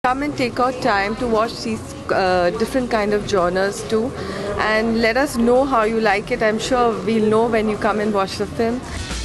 Come and take out time to watch these different kind of genres too, and let us know how you like it. I'm sure we'll know when you come and watch the film.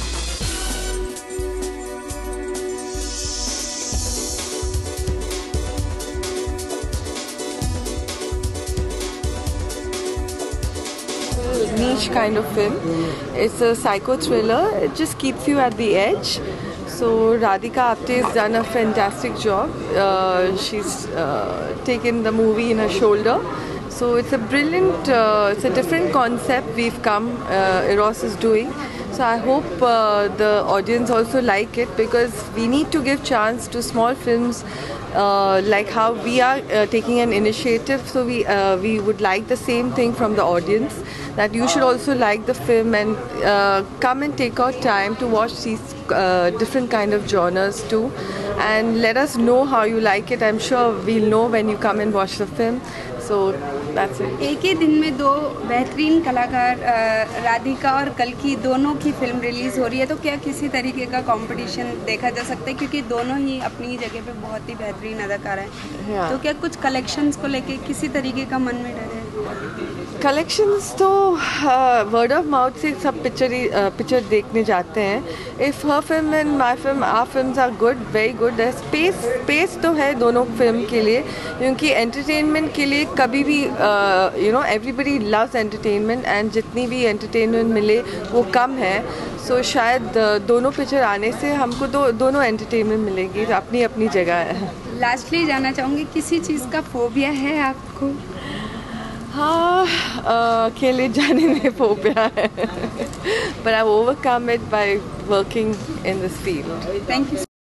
Niche kind of film. It's a psycho thriller. It just keeps you at the edge. So Radhika Apte has done a fantastic job. She's taken the movie in her shoulder. So it's a brilliant, it's a different concept we've come, Eros is doing. So I hope the audience also like it, because we need to give chance to small films like how we are taking an initiative. So we would like the same thing from the audience, that you should also like the film and come and take out time to watch these different kind of genres too, and let us know how you like it. I'm sure we'll know when you come and watch the film. So that's it. एक ही दिन में दो बेहतरीन कलाकार राधिका और कल्कि दोनों की फिल्म रिलीज़ हो रही है, तो क्या किसी तरीके का कंपटीशन देखा जा सकता है, क्योंकि दोनों ही अपनी जगह पे बहुत ही बेहतरीन अदाकार हैं, तो क्या कुछ कलेक्शंस को लेके किसी तरीके का मन में डर है? कलेक्शंस तो वर्ड ऑफ माउथ से सब पिक्चर देखने जाते हैं. If her film and my film, our films are good, very good. Space तो है दोनों फिल्म के लिए, क्योंकि एंटरटेनमेंट के लिए कभी भी एवरीबडी लव्स एंटरटेनमेंट, एंड जितनी भी एंटरटेनमेंट मिले वो कम है. सो शायद दोनों पिक्चर आने से हमको दोनों एंटरटेनमेंट मिलेगी, अपनी अपनी जगह है. लास्टली जानना चाहूँगी, किसी चीज़ का फोबिया है आपको? हाँ, अकेले जाने में फोबिया है, but I've overcome it by working in this field. Thank you.